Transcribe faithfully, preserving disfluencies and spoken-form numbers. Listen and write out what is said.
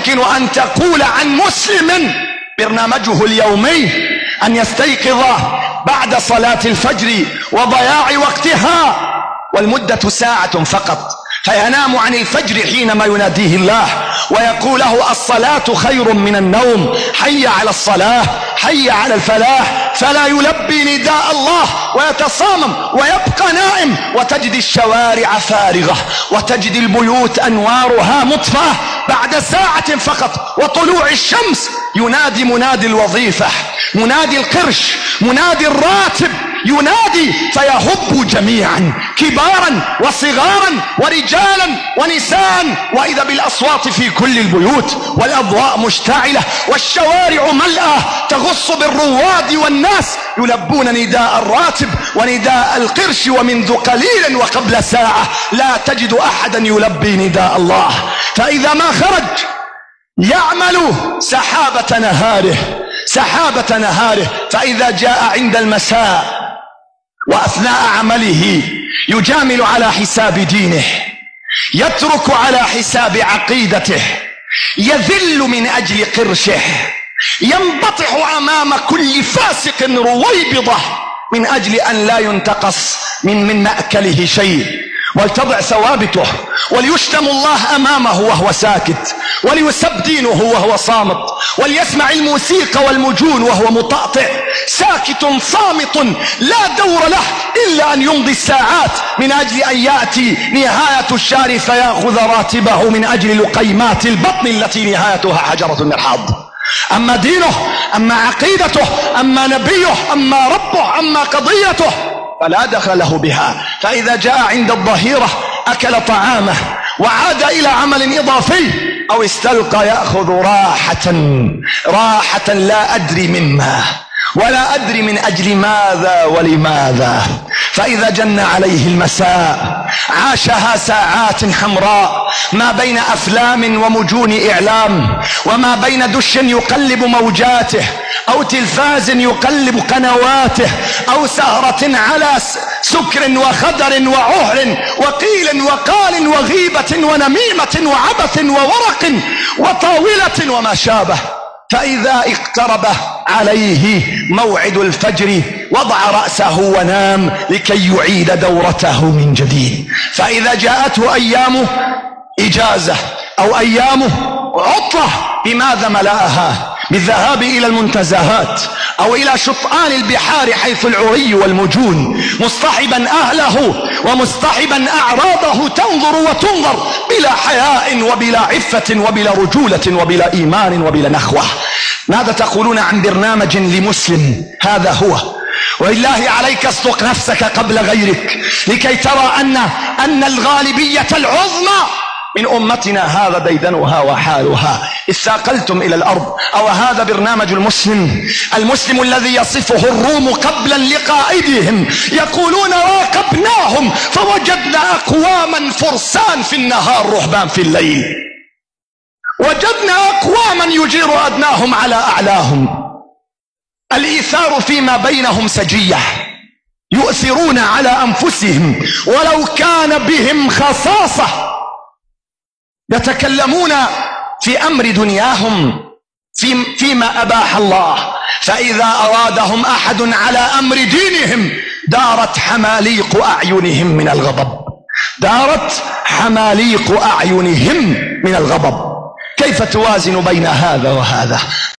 يمكن أن تقول عن مسلم برنامجه اليومي أن يستيقظ بعد صلاة الفجر وضياع وقتها والمدة ساعة فقط، فينام عن الفجر حينما يناديه الله ويقول له الصلاة خير من النوم، حي على الصلاة حي على الفلاح، فلا يلبي نداء الله ويتصامم ويبقى نائم، وتجد الشوارع فارغة وتجد البيوت أنوارها مطفأة بعد ساعة فقط وطلوع الشمس ينادي منادي الوظيفة، منادي القرش، منادي الراتب، ينادي فيهب جميعا كبارا وصغارا ورجالا ونساء، وإذا بالأصوات في كل البيوت والأضواء مشتعلة والشوارع ملأة تغص بالرواد والناس يلبون نداء الراتب ونداء القرش، ومنذ قليل وقبل ساعة لا تجد أحدا يلبي نداء الله. فإذا ما خرج يعمل سحابة نهاره سحابة نهاره فإذا جاء عند المساء وأثناء عمله يجامل على حساب دينه، يترك على حساب عقيدته، يذل من أجل قرشه، ينبطح أمام كل فاسق رويبضة من أجل أن لا ينتقص من من مأكله شيء، ولتضع ثوابته، وليشتم الله أمامه وهو ساكت، وليسب دينه وهو صامت، وليسمع الموسيقى والمجون وهو مطأطئ ساكت صامت لا دور له إلا أن يمضي الساعات من أجل أن يأتي نهاية الشهر فيأخذ راتبه من أجل لقيمات البطن التي نهايتها حجرة المرحاض. أما دينه، أما عقيدته، أما نبيه، أما ربه، أما قضيته فلا دخل له بها. فإذا جاء عند الظهيرة أكل طعامه وعاد إلى عمل إضافي أو استلقى يأخذ راحة راحة لا أدري مما ولا أدري من أجل ماذا ولماذا. فإذا جن عليه المساء عاشها ساعات حمراء ما بين أفلام ومجون إعلام، وما بين دش يقلب موجاته أو تلفاز يقلب قنواته أو سهرة على سكر وخدر وعهر وقيل وقال وغيبة ونميمة وعبث وورق وطاولة وما شابه. فإذا اقترب عليه موعد الفجر وضع رأسه ونام لكي يعيد دورته من جديد. فإذا جاءته أيامه إجازة أو أيامه عطلة بماذا ملأها؟ بالذهاب إلى المنتزهات أو إلى شطآن البحار حيث العري والمجون، مصطحبا أهله ومصطحبا أعراضه تنظر وتنظر بلا حياء وبلا عفة وبلا رجولة وبلا إيمان وبلا نخوة. ماذا تقولون عن برنامج لمسلم؟ هذا هو. والله عليك اصدق نفسك قبل غيرك لكي ترى أن أن الغالبية العظمى من أمتنا هذا ديدنها وحالها. اثاقلتم إلى الأرض. أو هذا برنامج المسلم المسلم الذي يصفه الروم قبلا لقائدهم، يقولون راقبناهم فوجدنا أقواما فرسان في النهار رهبان في الليل، وجدنا أقواما يجير أدناهم على أعلاهم. الإيثار فيما بينهم سجية، يؤثرون على أنفسهم ولو كان بهم خصاصة، يتكلمون في أمر دنياهم في فيما أباح الله، فإذا أرادهم أحد على أمر دينهم دارت حماليق أعينهم من الغضب دارت حماليق أعينهم من الغضب. كيف توازن بين هذا وهذا؟